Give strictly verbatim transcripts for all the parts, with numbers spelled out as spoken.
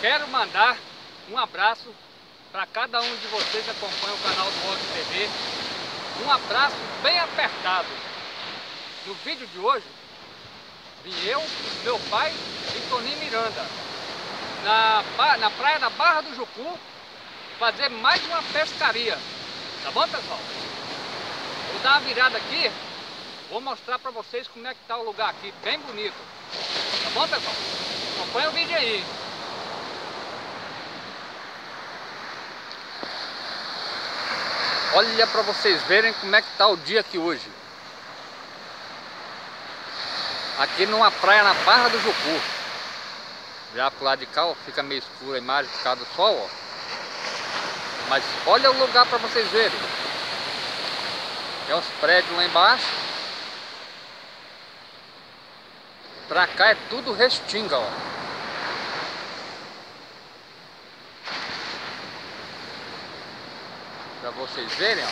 Quero mandar um abraço para cada um de vocês que acompanha o canal do Og T V. Um abraço bem apertado. No vídeo de hoje, vim eu, meu pai e Toninho Miranda na, na praia da Barra do Jucu fazer mais uma pescaria. Tá bom, pessoal? Vou dar uma virada aqui, vou mostrar para vocês como é que tá o lugar aqui, bem bonito. Tá bom, pessoal? Acompanha o vídeo aí. Olha para vocês verem como é que tá o dia aqui hoje. Aqui numa praia na Barra do Jucu. Já pro lado de cá, ó, fica meio escura a imagem por causa do sol, ó. Mas olha o lugar para vocês verem. Tem uns prédios lá embaixo. Pra cá é tudo restinga, ó. Pra vocês verem, ó.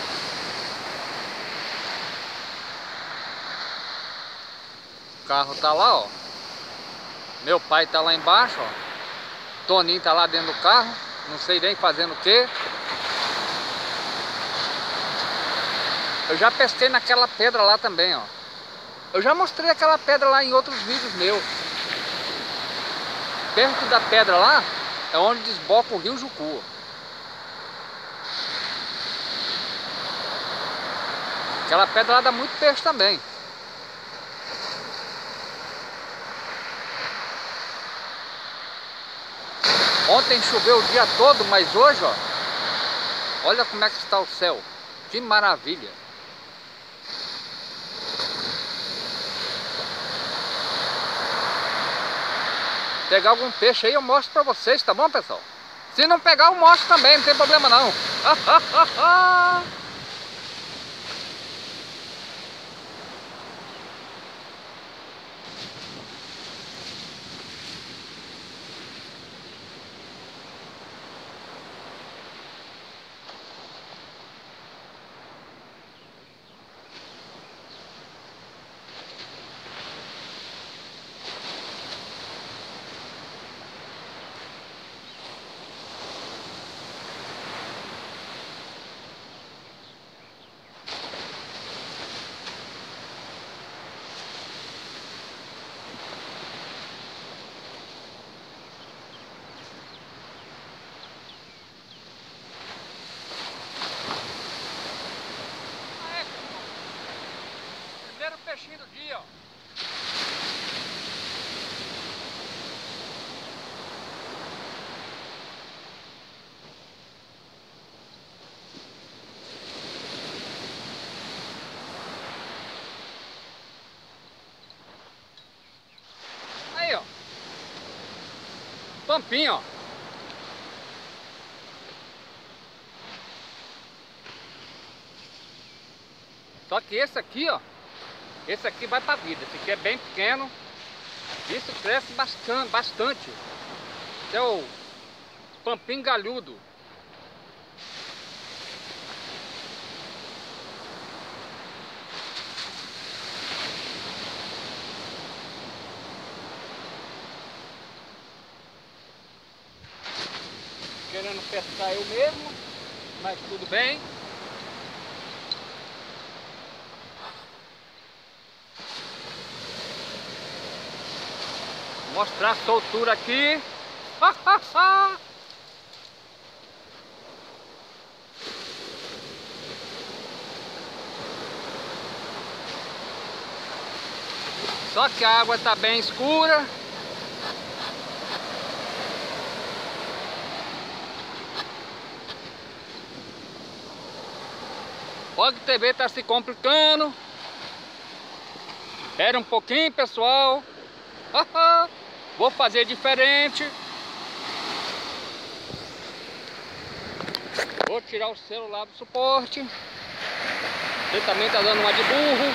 O carro tá lá, ó. Meu pai tá lá embaixo, ó. Toninho tá lá dentro do carro. Não sei nem fazendo o que. Eu já pesquei naquela pedra lá também, ó. Eu já mostrei aquela pedra lá em outros vídeos meus. Perto da pedra lá é onde desboca o rio Jucu. Aquela pedra lá dá muito peixe também. Ontem choveu o dia todo, mas hoje, ó, olha como é que está o céu. Que maravilha. Pegar algum peixe aí eu mostro pra vocês, tá bom, pessoal? Se não pegar eu mostro também, não tem problema não. Primeiro peixinho do dia, ó. Aí, ó. Pampinho, ó. Só que esse aqui, ó. Esse aqui vai pra vida. Esse aqui é bem pequeno. Isso cresce bastante, bastante. Esse é o pampim galhudo. Querendo pescar eu mesmo, mas tudo bem. Mostrar a soltura aqui. Só que a água está bem escura. O Og T V está se complicando. Espera um pouquinho, pessoal. Vou fazer diferente. Vou tirar o celular do suporte. Ele também tá dando uma de burro.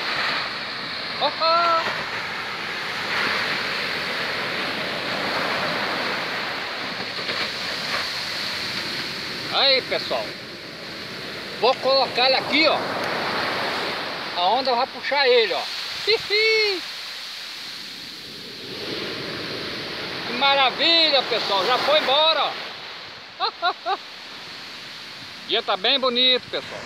Aí, pessoal. Vou colocar ele aqui, ó. A onda vai puxar ele, ó. maravilha, pessoal, já foi embora, ó. O dia tá bem bonito, pessoal.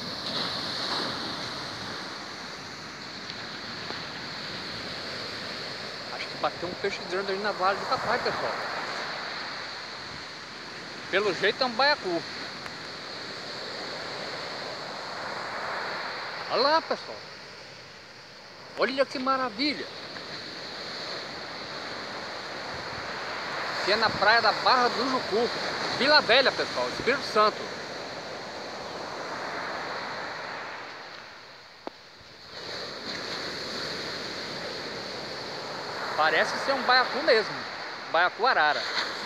Acho que bateu um peixe grande ali na vale do Capai, pessoal. Pelo jeito é um baiacu. Olha lá, pessoal. Olha que maravilha. Aqui é na praia da Barra do Jucu, Vila Velha, pessoal, Espírito Santo. Parece ser um baiacu mesmo, baiacu arara.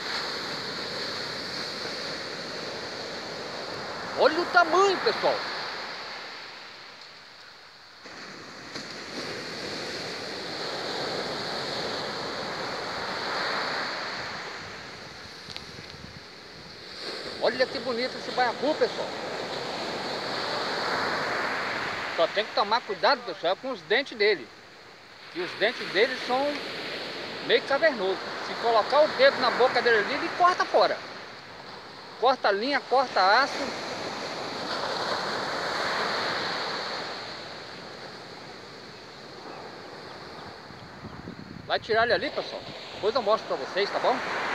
Olha o tamanho, pessoal. Olha que bonito esse baiacu, pessoal. Só tem que tomar cuidado, pessoal, com os dentes dele. E os dentes dele são meio cavernosos. Se colocar o dedo na boca dele ali, ele corta fora. Corta linha, corta aço. Vai tirar ele ali, pessoal. Depois eu mostro pra vocês, tá bom?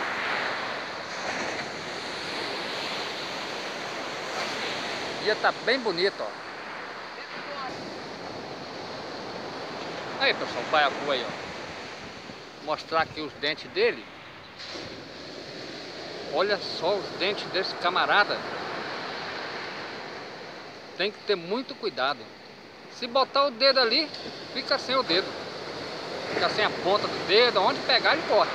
O dia tá bem bonito, ó. Aí, pessoal, o baiacu aí, ó. Vou mostrar aqui os dentes dele. Olha só os dentes desse camarada. Tem que ter muito cuidado. Se botar o dedo ali, fica sem o dedo. Fica sem a ponta do dedo. Onde pegar, ele corta.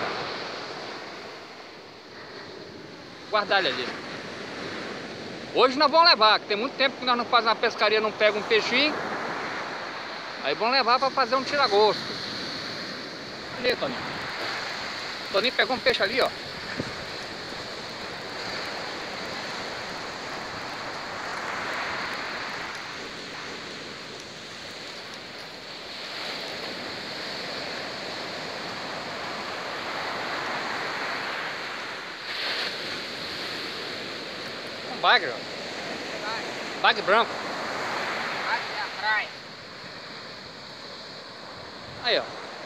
Guardar ele ali. Hoje nós vamos levar, que tem muito tempo que nós não fazemos uma pescaria, não pega um peixinho. Aí vamos levar para fazer um tira-gosto. Ali, Toninho. Toninho pegou um peixe ali, ó. Um bagre, ó. Bagre branco. Bagre da praia. Aí, ó.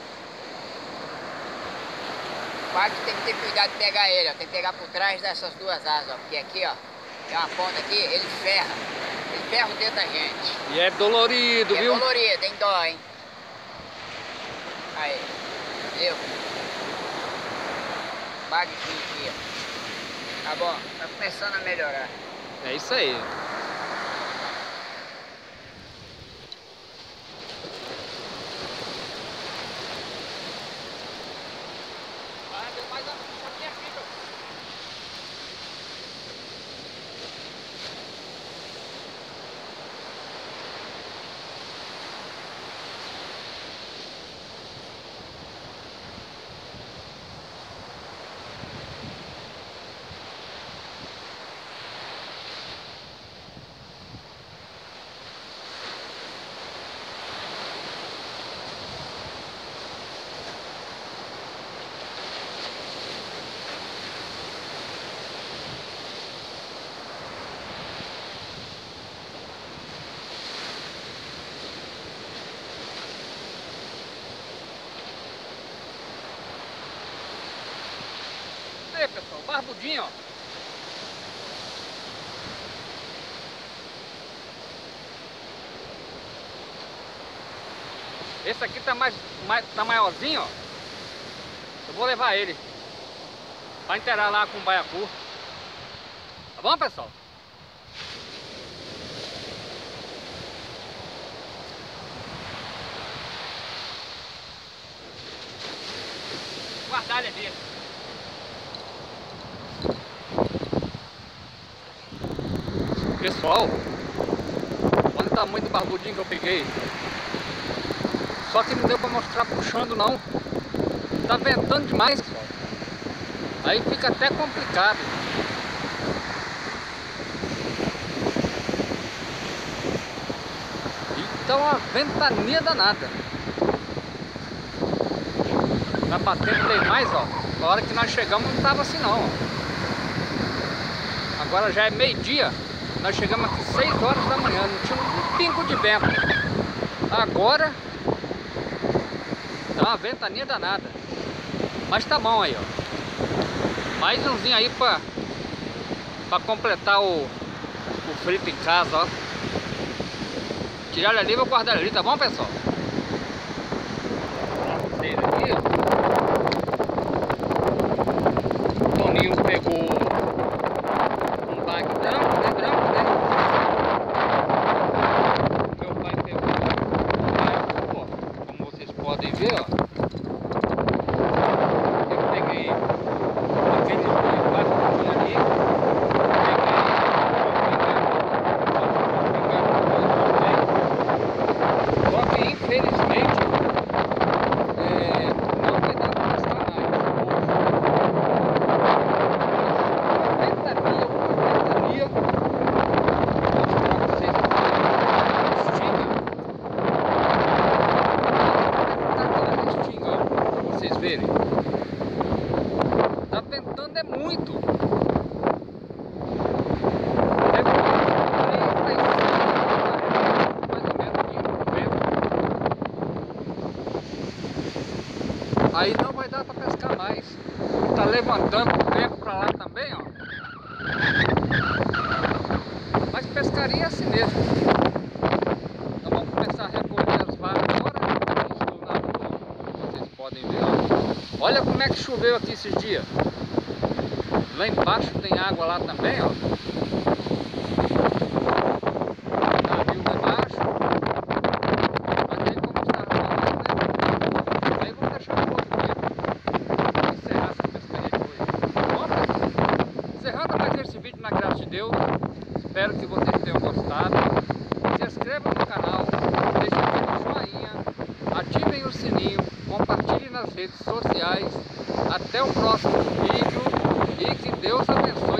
O bagre tem que ter cuidado de pegar ele, ó. Tem que pegar por trás dessas duas asas, ó. Porque aqui, ó, tem uma ponta aqui, ele ferra. Ele ferra o dedo da gente. E é dolorido, E viu? é dolorido, tem dó, hein? Aí, viu? Bagrezinho aqui, ó. Tá bom, tá começando a melhorar. É isso aí. Aí, pessoal, barbudinho, ó. Esse aqui tá mais, mais tá maiorzinho, ó. Eu vou levar ele pra inteirar lá com o baiacu. Tá bom, pessoal? Guardar ele ali. Pessoal, olha o tamanho do barbudinho que eu peguei. Só que não deu pra mostrar puxando não. Tá ventando demais, pessoal. Aí fica até complicado. Então uma ventania danada. Tá batendo bem mais, ó. A hora que nós chegamos não estava assim não. Agora já é meio-dia. Nós chegamos aqui seis horas da manhã. Não tinha um pingo de vento. Agora dá uma ventania danada. Mas tá bom aí, ó. Mais umzinho aí pra, pra completar o, o frito em casa, ó. Tirar ele ali e vou guardar ele ali, tá bom, pessoal? Pra vocês aqui, ó. O Toninho pegou um bag branco, né? Branco, né? Meu pai pegou um bag, ó. Como vocês podem ver, ó. Eu peguei aqueles dois bags que tinha ali. Só que infelizmente é, não vai dar para pescar mais hoje. Ventania, ventania. Vou mostrar para vocês a restinga. Tá aqui na restinga, ó, para vocês verem. Tá ventando é muito. Aí não vai dar para pescar mais. Tá levantando o tempo para lá também, ó. Mas pescaria é assim mesmo. Então vamos começar a recolher as varas agora. Estou na rua, como vocês podem ver, ó. Olha como é que choveu aqui esses dias. Lá embaixo tem água lá também, ó. Na graça de Deus, espero que vocês tenham gostado. Se inscrevam no canal, deixem aqui o joinha, ativem o sininho, compartilhem nas redes sociais. Até o próximo vídeo e que Deus abençoe.